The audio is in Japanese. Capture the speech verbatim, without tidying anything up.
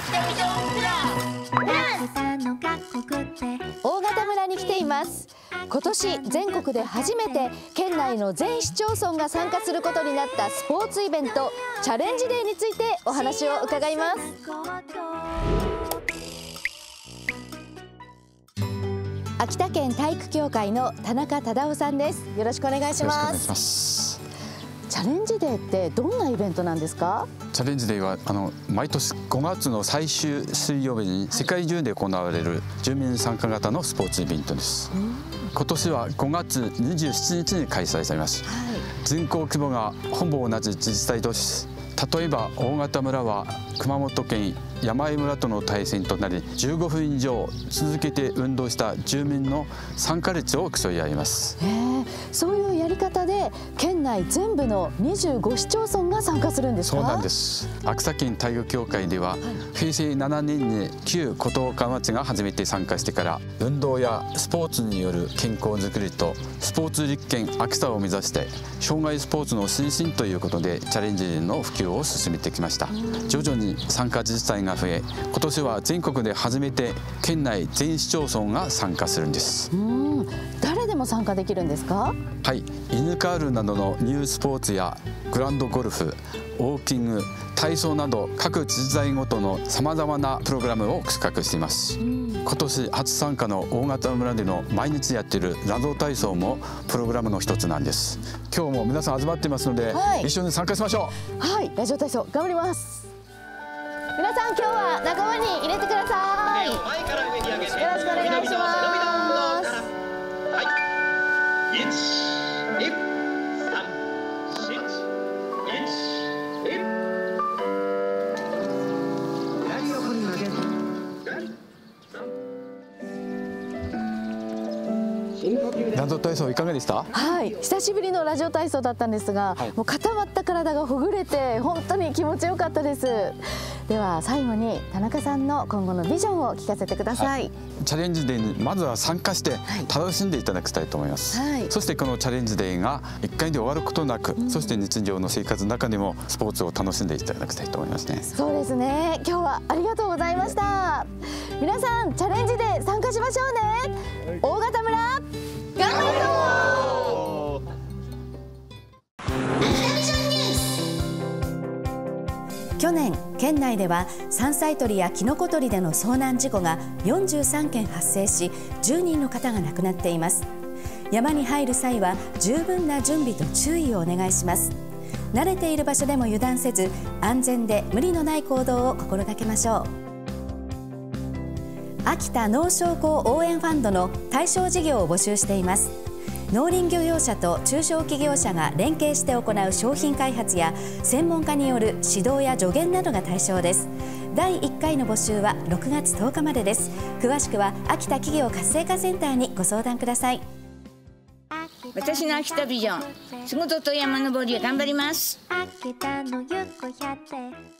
大潟村に来ています。今年全国で初めて県内の全市町村が参加することになったスポーツイベントチャレンジデーについてお話を伺います。秋田県体育協会の田中忠夫さんです。よろしくお願いします。チャレンジデーってどんなイベントなんですか？ チャレンジデーはあの毎年ごがつの最終水曜日に世界中で行われる住民参加型のスポーツイベントです。今年はごがつにじゅうしちにちに開催されます。はい、人口規模がほぼ同じ自治体都市、例えば大潟村は熊本県山井村との対戦となり、じゅうごふん以上続けて運動した住民の参加率を競い合います。 へえ、そういうやり方で県内全部のにじゅうご市町村が参加するんですか？ そうなんです。秋田県体育協会では、はい、へいせいななねんに旧琴岡町が初めて参加してから、運動やスポーツによる健康づくりとスポーツ立県秋田を目指して障害スポーツの推進ということでチャレンジの普及を進めてきました。徐々に参加自治体が増え、今年は全国で初めて県内全市町村が参加するんです。 うん、誰でも参加できるんですか？ はい、イヌカールなどのニュースポーツやグランドゴルフ、ウォーキング、体操など各自治体ごとのさまざまなプログラムを企画しています。うん、今年初参加の大潟村での毎日やっているラジオ体操もプログラムの一つなんです。今日も皆さん集まっていますので、はい、一緒に参加しましょう。はい、ラジオ体操頑張ります。皆さん今日は仲間に入れてください。よろしくお願いします。はい、いち、に、さん、し、いち、に、左横に曲げる。 ラジオ体操いかがでした？ はい、久しぶりのラジオ体操だったんですが、はい、もう固まった体がほぐれて本当に気持ちよかったです。では最後に田中さんの今後のビジョンを聞かせてください。はい、 チャレンジデーにまずは参加して楽しんでいただきたいと思います。はい、そしてこのチャレンジデーがいっかいで終わることなく、うん、そして日常の生活の中でもスポーツを楽しんでいただきたいと思いますね。 そうですね。今日はありがとうございました。皆さんチャレンジデー参加しましょうね。大潟村頑張るぞ。去年県内では山菜採りやキノコ採りでの遭難事故がよんじゅうさんけん発生し、じゅうにんの方が亡くなっています。山に入る際は十分な準備と注意をお願いします。慣れている場所でも油断せず、安全で無理のない行動を心がけましょう。秋田農商工応援ファンドの対象事業を募集しています。農林漁業者と中小企業者が連携して行う商品開発や専門家による指導や助言などが対象です。だいいっかいの募集はろくがつとおかまでです。詳しくは秋田企業活性化センターにご相談ください。 私の秋田ビジョン、仕事と山登り頑張ります。